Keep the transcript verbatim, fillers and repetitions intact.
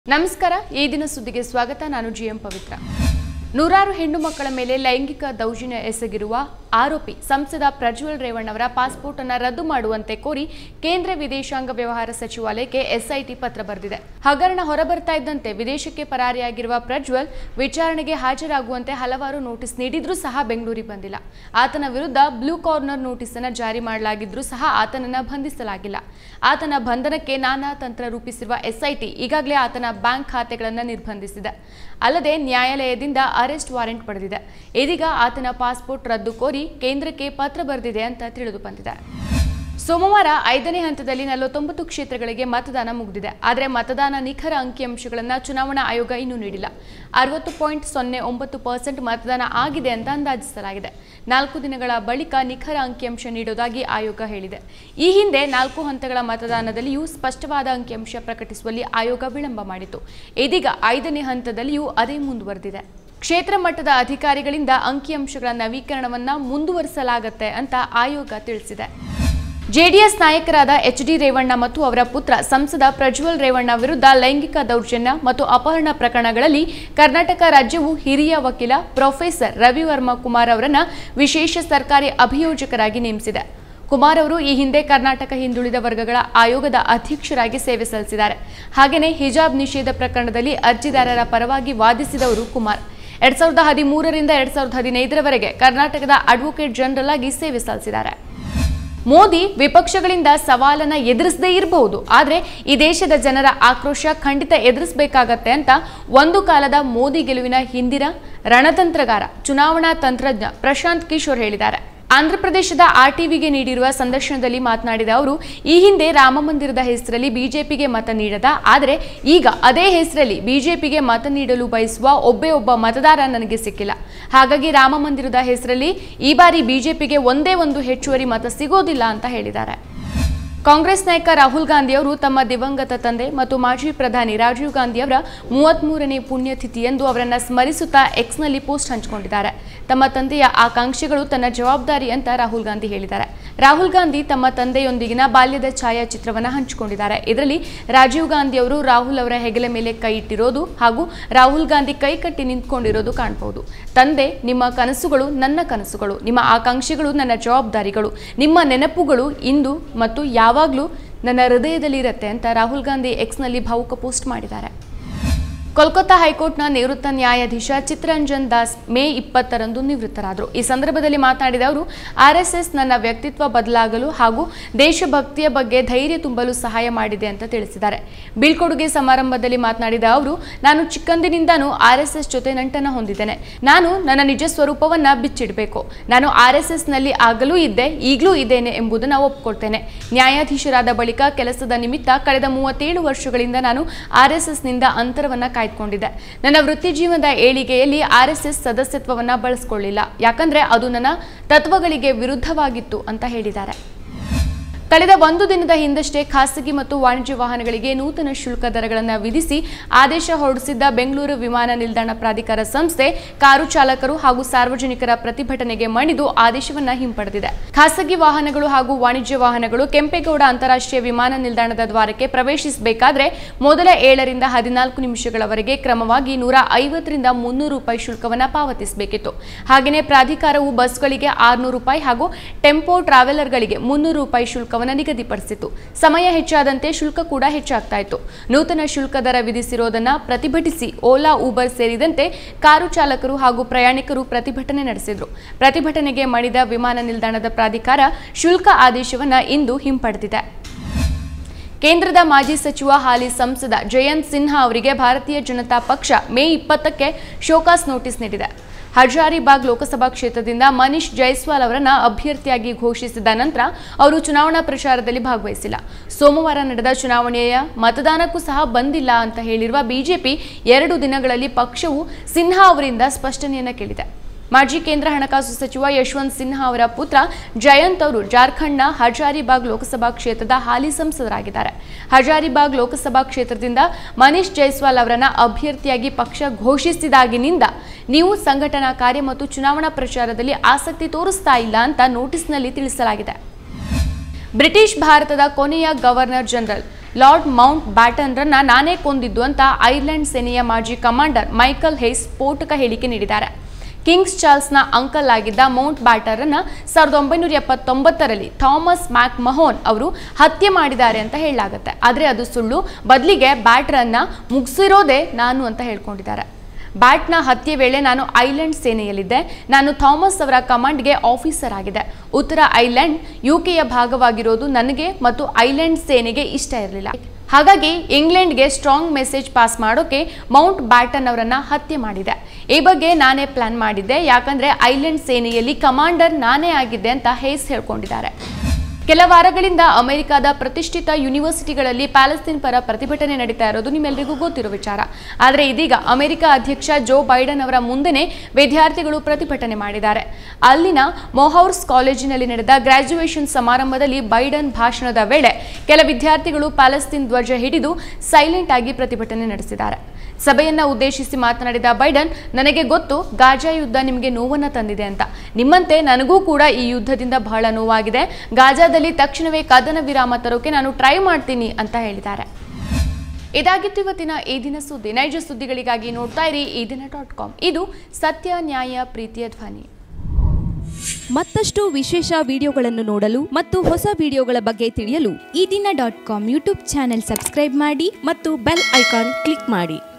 ನಮಸ್ಕಾರ ಈ ದಿನ ಸುದ್ದಿಗೆ ಸ್ವಾಗತ ನಾನು ಜಿಎಂ ಪವಿತ್ರ ನೂರಾರು ಹೆಣ್ಣು ಮಕ್ಕಳ ಮೇಲೆ ಲೈಂಗಿಕ ದೌರ್ಜನ್ಯ ಎಸಗಿರುವ ಆರೋಪಿ ಸಂಸದ ಪ್ರಜ್ವಲ್ ರೇವಣ್ಣ ಅವರ ಪಾಸ್ಪೋರ್ಟ್ ಅನ್ನು ರದ್ದು ಮಾಡುವಂತೆ ಕೋರಿ ಕೇಂದ್ರ ವಿದೇಶಾಂಗ ವ್ಯವಹಾರ ಸಚಿವಾಲಯಕ್ಕೆ ಎಸ್ಐಟಿ ಪತ್ರ ಬರೆದಿದೆ. ಹಗರಣ ಹೊರಬರ್ತಾ ಇದ್ದಂತೆ ವಿದೇಶಕ್ಕೆ ಪರಾರಿಯಾಗಿರುವ ಪ್ರಜ್ವಲ್ ವಿಚಾರಣೆಗೆ ಹಾಜರಾಗುವಂತೆ ಹಲವಾರು ನೋಟಿಸ್ ನೀಡಿದ್ರೂ ಸಹ ಬೆಂಗಳೂರಿಗೆ ಬಂದಿಲ್ಲ. ಆತನ ವಿರುದ್ಧ ಬ್ಲೂ ಕಾರ್ನರ್ ನೋಟಿಸ್ ಅನ್ನು ಜಾರಿ ಮಾಡಲಾಗಿದ್ರೂ ಸಹ ಆತನನ್ನು ಬಂಧಿಸಲಾಗಿಲ್ಲ. ಆತನ ಬಂಧನಕ್ಕೆ ನಾನಾ ತಂತ್ರ ರೂಪಿಸಿರುವ ಎಸ್ಐಟಿ ಈಗಾಗಲೇ ಆತನ ಬ್ಯಾಂಕ್ ಖಾತೆಗಳನ್ನು ನಿರ್ಬಂಧಿಸಿದೆ. ಅಲ್ಲದೆ ನ್ಯಾಯಾಲಯದಿಂದ ಅರೆಸ್ಟ್ ವಾರೆಂಟ್ ಪಡೆದಿದೆ. ಇದೀಗ ಆತನ ಪಾಸ್ಪೋರ್ಟ್ ರದ್ದು ಕೋರಿ ಕೇಂದ್ರಕ್ಕೆ ಪತ್ರ ಬರೆದಿದೆ ಅಂತ ತಿಳಿದು ಬಂದಿದೆ. ಸೋಮವಾರ ಐದನೇ ಹಂತದಲ್ಲಿ ನಲವತ್ತೊಂಬತ್ತು ಕ್ಷೇತ್ರಗಳಿಗೆ ಮತದಾನ ಮುಗಿದಿದೆ. ಆದರೆ ಮತದಾನ ನಿಖರ ಅಂಕಿಅಂಶಗಳನ್ನು ಚುನಾವಣಾ ಆಯೋಗ ಇನ್ನೂ ನೀಡಿಲ್ಲ. ಅರವತ್ತು ಪಾಯಿಂಟ್ ಸೊನ್ನೆ ಒಂಬತ್ತು ಪರ್ಸೆಂಟ್ ಮತದಾನ ಆಗಿದೆ ಅಂತ ಅಂದಾಜಿಸಲಾಗಿದೆ. ನಾಲ್ಕು ದಿನಗಳ ಬಳಿಕ ನಿಖರ ಅಂಕಿಅಂಶ ನೀಡೋದಾಗಿ ಆಯೋಗ ಹೇಳಿದೆ. ಈ ಹಿಂದೆ ನಾಲ್ಕು ಹಂತಗಳ ಮತದಾನದಲ್ಲಿಯೂ ಸ್ಪಷ್ಟವಾದ ಅಂಕಿಅಂಶ ಪ್ರಕಟಿಸುವಲ್ಲಿ ಆಯೋಗ ವಿಳಂಬ ಮಾಡಿತು. ಇದೀಗ ಐದನೇ ಹಂತದಲ್ಲಿಯೂ ಅದೇ ಮುಂದುವರೆದಿದೆ. ಕ್ಷೇತ್ರ ಮಟ್ಟದ ಅಧಿಕಾರಿಗಳಿಂದ ಅಂಕಿಅಂಶಗಳ ನವೀಕರಣವನ್ನು ಮುಂದುವರಿಸಲಾಗುತ್ತೆ ಅಂತ ಆಯೋಗ ತಿಳಿಸಿದೆ. ಜೆಡಿಎಸ್ ನಾಯಕರಾದ ಎಚ್ ಡಿ ರೇವಣ್ಣ ಮತ್ತು ಅವರ ಪುತ್ರ ಸಂಸದ ಪ್ರಜ್ವಲ್ ರೇವಣ್ಣ ವಿರುದ್ಧ ಲೈಂಗಿಕ ದೌರ್ಜನ್ಯ ಮತ್ತು ಅಪಹರಣ ಪ್ರಕರಣಗಳಲ್ಲಿ ಕರ್ನಾಟಕ ರಾಜ್ಯವು ಹಿರಿಯ ವಕೀಲ ಪ್ರೊಫೆಸರ್ ರವಿವರ್ಮ ಕುಮಾರ್ ಅವರನ್ನು ವಿಶೇಷ ಸರ್ಕಾರಿ ಅಭಿಯೋಜಕರಾಗಿ ನೇಮಿಸಿದೆ. ಕುಮಾರ್ ಅವರು ಈ ಹಿಂದೆ ಕರ್ನಾಟಕ ಹಿಂದುಳಿದ ವರ್ಗಗಳ ಆಯೋಗದ ಅಧ್ಯಕ್ಷರಾಗಿ ಸೇವೆ ಸಲ್ಲಿಸಿದ್ದಾರೆ. ಹಾಗೆಯೇ ಹಿಜಾಬ್ ನಿಷೇಧ ಪ್ರಕರಣದಲ್ಲಿ ಅರ್ಜಿದಾರರ ಪರವಾಗಿ ವಾದಿಸಿದವರು ಕುಮಾರ್. ಎರಡ್ ಸಾವಿರದ ಹದಿಮೂರರಿಂದ ಎರಡ್ ಸಾವಿರದ ಹದಿನೈದರವರೆಗೆ ಕರ್ನಾಟಕದ ಅಡ್ವೊಕೇಟ್ ಜನರಲ್ ಆಗಿ ಸೇವೆ ಸಲ್ಲಿಸಿದ್ದಾರೆ. ಮೋದಿ ವಿಪಕ್ಷಗಳಿಂದ ಸವಾಲನ್ನ ಎದುರಿಸದೇ ಇರಬಹುದು, ಆದರೆ ಈ ದೇಶದ ಜನರ ಆಕ್ರೋಶ ಖಂಡಿತ ಎದುರಿಸಬೇಕಾಗತ್ತೆ ಅಂತ ಒಂದು ಕಾಲದ ಮೋದಿ ಗೆಲುವಿನ ಹಿಂದಿನ ರಣತಂತ್ರಗಾರ ಚುನಾವಣಾ ತಂತ್ರಜ್ಞ ಪ್ರಶಾಂತ್ ಕಿಶೋರ್ ಹೇಳಿದ್ದಾರೆ. ಆಂಧ್ರಪ್ರದೇಶದ ಆರ್ ಟಿವಿಗೆ ನೀಡಿರುವ ಸಂದರ್ಶನದಲ್ಲಿ ಮಾತನಾಡಿದ ಅವರು, ಈ ಹಿಂದೆ ರಾಮ ಮಂದಿರದ ಹೆಸರಲ್ಲಿ ಬಿಜೆಪಿಗೆ ಮತ ನೀಡದ, ಆದರೆ ಈಗ ಅದೇ ಹೆಸರಲ್ಲಿ ಬಿಜೆಪಿಗೆ ಮತ ನೀಡಲು ಬಯಸುವ ಒಬ್ಬೇ ಒಬ್ಬ ಮತದಾರ ನನಗೆ ಸಿಕ್ಕಿಲ್ಲ. ಹಾಗಾಗಿ ರಾಮ ಮಂದಿರದ ಹೆಸರಲ್ಲಿ ಈ ಬಾರಿ ಬಿಜೆಪಿಗೆ ಒಂದೇ ಒಂದು ಹೆಚ್ಚುವರಿ ಮತ ಸಿಗೋದಿಲ್ಲ ಅಂತ ಹೇಳಿದ್ದಾರೆ. ಕಾಂಗ್ರೆಸ್ ನಾಯಕ ರಾಹುಲ್ ಗಾಂಧಿ ಅವರು ತಮ್ಮ ದಿವಂಗತ ತಂದೆ ಮತ್ತು ಮಾಜಿ ಪ್ರಧಾನಿ ರಾಜೀವ್ ಗಾಂಧಿ ಅವರ ಮೂವತ್ಮೂರನೇ ಪುಣ್ಯತಿಥಿಯಂದು ಅವರನ್ನು ಸ್ಮರಿಸುತ್ತಾ ಎಕ್ಸ್ನಲ್ಲಿ ಪೋಸ್ಟ್ ಹಂಚಿಕೊಂಡಿದ್ದಾರೆ. ತಮ್ಮ ತಂದೆಯ ಆಕಾಂಕ್ಷೆಗಳು ತನ್ನ ಜವಾಬ್ದಾರಿ ಅಂತ ರಾಹುಲ್ ಗಾಂಧಿ ಹೇಳಿದ್ದಾರೆ. ರಾಹುಲ್ ಗಾಂಧಿ ತಮ್ಮ ತಂದೆಯೊಂದಿಗಿನ ಬಾಲ್ಯದ ಛಾಯಾಚಿತ್ರವನ್ನು ಹಂಚಿಕೊಂಡಿದ್ದಾರೆ. ಇದರಲ್ಲಿ ರಾಜೀವ್ ಗಾಂಧಿ ಅವರು ರಾಹುಲ್ ಅವರ ಹೆಗಲ ಮೇಲೆ ಕೈ ಇಟ್ಟಿರೋದು ಹಾಗೂ ರಾಹುಲ್ ಗಾಂಧಿ ಕೈ ಕಟ್ಟಿ ನಿಂತ್ಕೊಂಡಿರೋದು ಕಾಣಬಹುದು. ತಂದೆ, ನಿಮ್ಮ ಕನಸುಗಳು ನನ್ನ ಕನಸುಗಳು, ನಿಮ್ಮ ಆಕಾಂಕ್ಷೆಗಳು ನನ್ನ ಜವಾಬ್ದಾರಿಗಳು, ನಿಮ್ಮ ನೆನಪುಗಳು ಇಂದು ಮತ್ತು ಯಾವಾಗಲೂ ನನ್ನ ಹೃದಯದಲ್ಲಿ ಇರುತ್ತೆ ಅಂತ ರಾಹುಲ್ ಗಾಂಧಿ ಎಕ್ಸ್ನಲ್ಲಿ ಭಾವುಕ ಪೋಸ್ಟ್ ಮಾಡಿದ್ದಾರೆ. ಕೋಲ್ಕತ್ತಾ ಹೈಕೋರ್ಟ್ನ ನಿವೃತ್ತ ನ್ಯಾಯಾಧೀಶ ಚಿತ್ತರಂಜನ್ ದಾಸ್ ಮೇ ಇಪ್ಪತ್ತರಂದು ನಿವೃತ್ತರಾದರು. ಈ ಸಂದರ್ಭದಲ್ಲಿ ಮಾತನಾಡಿದ ಅವರು, ಆರ್ಎಸ್ಎಸ್ ನನ್ನ ವ್ಯಕ್ತಿತ್ವ ಬದಲಾಗಲು ಹಾಗೂ ದೇಶಭಕ್ತಿಯ ಬಗ್ಗೆ ಧೈರ್ಯ ತುಂಬಲು ಸಹಾಯ ಮಾಡಿದೆ ಅಂತ ತಿಳಿಸಿದ್ದಾರೆ. ಬೀಳ್ಕೊಡುಗೆ ಸಮಾರಂಭದಲ್ಲಿ ಮಾತನಾಡಿದ ಅವರು, ನಾನು ಚಿಕ್ಕಂದಿನಿಂದಾನು ಆರ್ಎಸ್ಎಸ್ ಜೊತೆ ನಂಟನ್ನು ಹೊಂದಿದ್ದೇನೆ. ನಾನು ನನ್ನ ನಿಜ ಸ್ವರೂಪವನ್ನು ಬಿಚ್ಚಿಡಬೇಕು. ನಾನು ಆರ್ಎಸ್ಎಸ್ನಲ್ಲಿ ಆಗಲೂ ಇದ್ದೆ, ಈಗಲೂ ಇದ್ದೇನೆ ಎಂಬುದನ್ನು ಒಪ್ಪಿಕೊಳ್ತೇನೆ. ನ್ಯಾಯಾಧೀಶರಾದ ಬಳಿಕ ಕೆಲಸದ ನಿಮಿತ್ತ ಕಳೆದ ಮೂವತ್ತೇಳು ವರ್ಷಗಳಿಂದ ನಾನು ಆರ್ಎಸ್ಎಸ್ನಿಂದ ಅಂತರವನ್ನು ಕಾಯ್ದುಕೊಂಡಿದ್ದೆ. ನನ್ನ ವೃತ್ತಿ ಜೀವನದ ಏಳಿಗೆಯಲ್ಲಿ ಆರ್ಎಸ್ಎಸ್ ಸದಸ್ಯತ್ವವನ್ನು ಬಳಸಿಕೊಳ್ಳಿಲ್ಲ, ಯಾಕಂದ್ರೆ ಅದು ನನ್ನ ತತ್ವಗಳಿಗೆ ವಿರುದ್ಧವಾಗಿತ್ತು ಅಂತ ಹೇಳಿದ್ದಾರೆ. ಕಳೆದ ಒಂದು ದಿನದ ಹಿಂದಷ್ಟೇ ಖಾಸಗಿ ಮತ್ತು ವಾಣಿಜ್ಯ ವಾಹನಗಳಿಗೆ ನೂತನ ಶುಲ್ಕ ದರಗಳನ್ನು ವಿಧಿಸಿ ಆದೇಶ ಹೊರಡಿಸಿದ್ದ ಬೆಂಗಳೂರು ವಿಮಾನ ನಿಲ್ದಾಣ ಪ್ರಾಧಿಕಾರ ಸಂಸ್ಥೆ ಕಾರು ಚಾಲಕರು ಹಾಗೂ ಸಾರ್ವಜನಿಕರ ಪ್ರತಿಭಟನೆಗೆ ಮಣಿದು ಆದೇಶವನ್ನು ಹಿಂಪಡೆದಿದೆ. ಖಾಸಗಿ ವಾಹನಗಳು ಹಾಗೂ ವಾಣಿಜ್ಯ ವಾಹನಗಳು ಕೆಂಪೇಗೌಡ ಅಂತಾರಾಷ್ಟ್ರೀಯ ವಿಮಾನ ನಿಲ್ದಾಣದ ದ್ವಾರಕ್ಕೆ ಪ್ರವೇಶಿಸಬೇಕಾದ್ರೆ ಮೊದಲ ಏಳರಿಂದ ಹದಿನಾಲ್ಕು ನಿಮಿಷಗಳವರೆಗೆ ಕ್ರಮವಾಗಿ ನೂರ ಐವತ್ತರಿಂದ ಮುನ್ನೂರು ರೂಪಾಯಿ ಶುಲ್ಕವನ್ನು ಪಾವತಿಸಬೇಕಿತ್ತು. ಹಾಗೆಯೇ ಪ್ರಾಧಿಕಾರವು ಬಸ್ಗಳಿಗೆ ಆರುನೂರು ರೂಪಾಯಿ ಹಾಗೂ ಟೆಂಪೋ ಟ್ರಾವೆಲರ್ಗಳಿಗೆ ಮುನ್ನೂರು ರೂಪಾಯಿ ಶುಲ್ಕ ನಿಗದಿಪಡಿಸಿತು. ಸಮಯ ಹೆಚ್ಚಾದಂತೆ ಶುಲ್ಕ ಕೂಡ ಹೆಚ್ಚಾಗ್ತಾ ಇತ್ತು. ನೂತನ ಶುಲ್ಕ ದರ ವಿಧಿಸಿರೋದನ್ನ ಪ್ರತಿಭಟಿಸಿ ಓಲಾ, ಊಬರ್ ಸೇರಿದಂತೆ ಕಾರು ಚಾಲಕರು ಹಾಗೂ ಪ್ರಯಾಣಿಕರು ಪ್ರತಿಭಟನೆ ನಡೆಸಿದ್ರು. ಪ್ರತಿಭಟನೆಗೆ ಮಣಿದ ವಿಮಾನ ನಿಲ್ದಾಣದ ಪ್ರಾಧಿಕಾರ ಶುಲ್ಕ ಆದೇಶವನ್ನ ಇಂದು ಹಿಂಪಡೆದಿದೆ. ಕೇಂದ್ರದ ಮಾಜಿ ಸಚಿವ ಹಾಲಿ ಸಂಸದ ಜಯಂತ್ ಸಿನ್ಹಾ ಅವರಿಗೆ ಭಾರತೀಯ ಜನತಾ ಪಕ್ಷ ಮೇ ಇಪ್ಪತ್ತಕ್ಕೆ ಶೋಕಾಸ್ ನೋಟಿಸ್ ನೀಡಿದೆ. ಹಜಾರಿಬಾಗ್ ಲೋಕಸಭಾ ಕ್ಷೇತ್ರದಿಂದ ಮನೀಶ್ ಜೈಸ್ವಾಲ್ ಅವರನ್ನು ಅಭ್ಯರ್ಥಿಯಾಗಿ ಘೋಷಿಸಿದ ನಂತರ ಅವರು ಚುನಾವಣಾ ಪ್ರಚಾರದಲ್ಲಿ ಭಾಗವಹಿಸಿಲ್ಲ. ಸೋಮವಾರ ನಡೆದ ಚುನಾವಣೆಯ ಮತದಾನಕ್ಕೂ ಸಹ ಬಂದಿಲ್ಲ ಅಂತ ಹೇಳಿರುವ ಬಿಜೆಪಿ ಎರಡು ದಿನಗಳಲ್ಲಿ ಪಕ್ಷವು ಸಿನ್ಹಾ ಅವರಿಂದ ಸ್ಪಷ್ಟನೆಯನ್ನು ಕೇಳಿದೆ. ಮಾಜಿ ಕೇಂದ್ರ ಹಣಕಾಸು ಸಚಿವ ಯಶವಂತ್ ಸಿನ್ಹಾ ಅವರ ಪುತ್ರ ಜಯಂತ್ ಅವರು ಜಾರ್ಖಂಡ್ನ ಹಜಾರಿಬಾಗ್ ಲೋಕಸಭಾ ಕ್ಷೇತ್ರದ ಹಾಲಿ ಸಂಸದರಾಗಿದ್ದಾರೆ. ಹಜಾರಿಬಾಗ್ ಲೋಕಸಭಾ ಕ್ಷೇತ್ರದಿಂದ ಮನೀಶ್ ಜೈಸ್ವಾಲ್ ಅವರನ್ನು ಅಭ್ಯರ್ಥಿಯಾಗಿ ಪಕ್ಷ ಘೋಷಿಸಿದಾಗಿನಿಂದ ನೀವು ಸಂಘಟನಾ ಕಾರ್ಯ ಮತ್ತು ಚುನಾವಣಾ ಪ್ರಚಾರದಲ್ಲಿ ಆಸಕ್ತಿ ತೋರಿಸ್ತಾ ಇಲ್ಲ ಅಂತ ನೋಟಿಸ್ನಲ್ಲಿ ತಿಳಿಸಲಾಗಿದೆ. ಬ್ರಿಟಿಷ್ ಭಾರತದ ಕೊನೆಯ ಗವರ್ನರ್ ಜನರಲ್ ಲಾರ್ಡ್ ಮೌಂಟ್ ಬ್ಯಾಟನ್ರನ್ನ ನಾನೇ ಕೊಂದಿದ್ದು ಅಂತ ಐರ್ಲೆಂಡ್ ಸೇನೆಯ ಮಾಜಿ ಕಮಾಂಡರ್ ಮೈಕಲ್ ಹೇಸ್ ಸ್ಫೋಟಕ ಹೇಳಿಕೆ ನೀಡಿದ್ದಾರೆ. ಕಿಂಗ್ಸ್ ಚಾರ್ಲ್ಸ್ನ ಅಂಕಲ್ ಆಗಿದ್ದ ಮೌಂಟ್ ಬ್ಯಾಟರನ್ನ ಸಾವಿರದ ಒಂಬೈನೂರ ಎಪ್ಪತ್ತೊಂಬತ್ತರಲ್ಲಿ ಥಾಮಸ್ ಮ್ಯಾಕ್ ಮಹೋನ್ ಅವರು ಹತ್ಯೆ ಮಾಡಿದ್ದಾರೆ ಅಂತ ಹೇಳಲಾಗುತ್ತೆ. ಆದರೆ ಅದು ಸುಳ್ಳು. ಬದಲಿಗೆ ಬ್ಯಾಟರನ್ನ ಮುಗಿಸಿರೋದೇ ನಾನು ಅಂತ ಹೇಳ್ಕೊಂಡಿದ್ದಾರೆ. ಬ್ಯಾಟ್ನ ಹತ್ಯೆ ವೇಳೆ ನಾನು ಐಲ್ಯಾಂಡ್ ಸೇನೆಯಲ್ಲಿದ್ದೆ. ನಾನು ಥಾಮಸ್ ಅವರ ಕಮಾಂಡ್ಗೆ ಆಫೀಸರ್ ಆಗಿದೆ. ಉತ್ತರ ಐಲ್ಯಾಂಡ್ ಯುಕೆಯ ಭಾಗವಾಗಿರೋದು ನನಗೆ ಮತ್ತು ಐಲ್ಯಾಂಡ್ ಸೇನೆಗೆ ಇಷ್ಟ ಇರಲಿಲ್ಲ. ಹಾಗಾಗಿ ಇಂಗ್ಲೆಂಡ್ಗೆ ಸ್ಟ್ರಾಂಗ್ ಮೆಸೇಜ್ ಪಾಸ್ ಮಾಡೋಕೆ ಮೌಂಟ್ ಬ್ಯಾಟನ್ ಅವರನ್ನ ಹತ್ಯೆ ಮಾಡಿದೆ. ಈ ಬಗ್ಗೆ ನಾನೇ ಪ್ಲಾನ್ ಮಾಡಿದ್ದೆ, ಯಾಕಂದ್ರೆ ಐಲ್ಯಾಂಡ್ ಸೇನೆಯಲ್ಲಿ ಕಮಾಂಡರ್ ನಾನೇ ಆಗಿದ್ದೆ ಅಂತ ಹೇಸ್ ಹೇಳ್ಕೊಂಡಿದ್ದಾರೆ. ಕೆಲ ವಾರಗಳಿಂದ ಅಮೆರಿಕದ ಪ್ರತಿಷ್ಠಿತ ಯೂನಿವರ್ಸಿಟಿಗಳಲ್ಲಿ ಪ್ಯಾಲೆಸ್ತೈನ್ ಪರ ಪ್ರತಿಭಟನೆ ನಡೀತಾ ಇರೋದು ನಿಮ್ಮೆಲ್ಲರಿಗೂ ಗೊತ್ತಿರೋ ವಿಚಾರ. ಆದರೆ ಇದೀಗ ಅಮೆರಿಕ ಅಧ್ಯಕ್ಷ ಜೋ ಬೈಡನ್ ಅವರ ಮುಂದೆನೇ ವಿದ್ಯಾರ್ಥಿಗಳು ಪ್ರತಿಭಟನೆ ಮಾಡಿದ್ದಾರೆ. ಅಲ್ಲಿನ ಮೊಹೌರ್ಸ್ ಕಾಲೇಜಿನಲ್ಲಿ ನಡೆದ ಗ್ರಾಜ್ಯುಯೇಷನ್ ಸಮಾರಂಭದಲ್ಲಿ ಬೈಡನ್ ಭಾಷಣದ ವೇಳೆ ಕೆಲ ವಿದ್ಯಾರ್ಥಿಗಳು ಪ್ಯಾಲೆಸ್ತೈನ್ ಧ್ವಜ ಹಿಡಿದು ಸೈಲೆಂಟ್ ಆಗಿ ಪ್ರತಿಭಟನೆ ನಡೆಸಿದ್ದಾರೆ. ಸಭೆಯನ್ನ ಉದ್ದೇಶಿಸಿ ಮಾತನಾಡಿದ ಬೈಡನ್, ನನಗೆ ಗೊತ್ತು ಗಾಜಾ ಯುದ್ಧ ನಿಮಗೆ ನೋವನ್ನ ತಂದಿದೆ ಅಂತ. ನಿಮ್ಮಂತೆ ನನಗೂ ಕೂಡ ಈ ಯುದ್ಧದಿಂದ ಬಹಳ ನೋವಾಗಿದೆ. ಗಾಜಾದಲ್ಲಿ ತಕ್ಷಣವೇ ಕದನ ವಿರಾಮ ತರೋಕೆ ನಾನು ಟ್ರೈ ಮಾಡ್ತೀನಿ ಅಂತ ಹೇಳಿದ್ದಾರೆ. ಇದಾಗಿತ್ತು ಇವತ್ತಿನ ಈ ದಿನ ಸುದ್ದಿ. ನೈಜ ಸುದ್ದಿಗಳಿಗಾಗಿ ನೋಡ್ತಾ ಇರಿ ಈ ದಿನ ಡಾಟ್ ಕಾಮ್. ಇದು ಸತ್ಯ, ನ್ಯಾಯ, ಪ್ರೀತಿಯ ಧ್ವನಿ. ಮತ್ತಷ್ಟು ವಿಶೇಷ ವಿಡಿಯೋಗಳನ್ನು ನೋಡಲು ಮತ್ತು ಹೊಸ ವಿಡಿಯೋಗಳ ಬಗ್ಗೆ ತಿಳಿಯಲು Eedina dot com YouTube channel subscribe ಮಾಡಿ ಮತ್ತು ಬೆಲ್ ಐಕಾನ್ ಕ್ಲಿಕ್ ಮಾಡಿ.